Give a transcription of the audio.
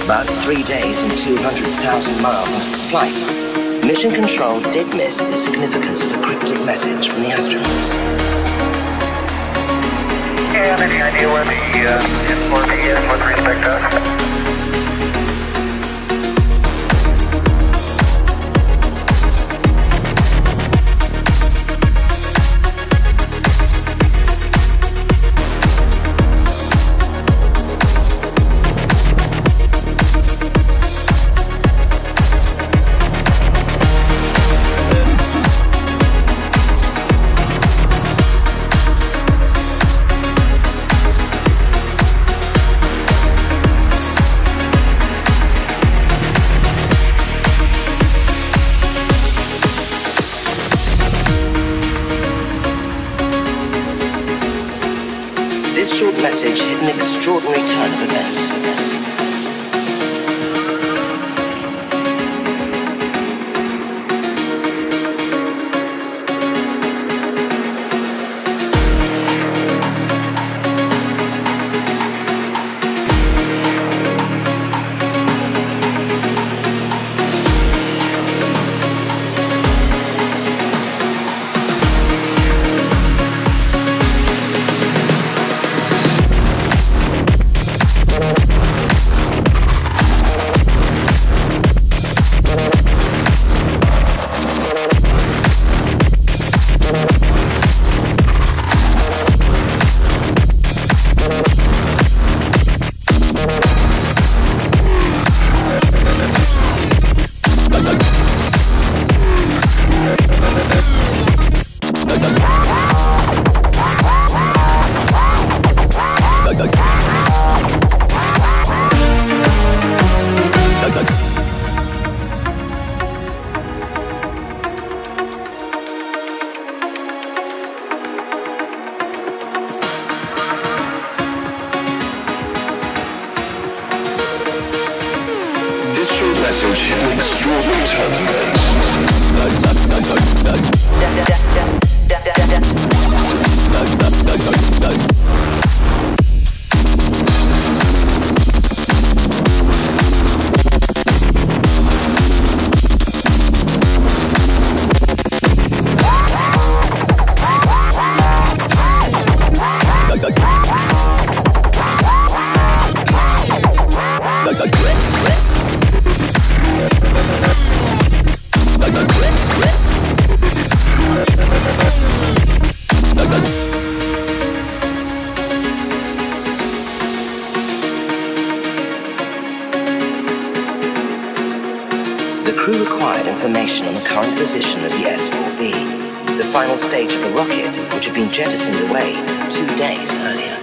About 3 days and 200,000 miles into the flight, Mission Control did miss the significance of a cryptic message from the astronauts. Yeah, any idea where the informant is with respect to us? This short message hit an extraordinary turn of events. This short message hit an extraordinary turn of events. The crew required information on the current position of the S-4B, the final stage of the rocket which had been jettisoned away 2 days earlier.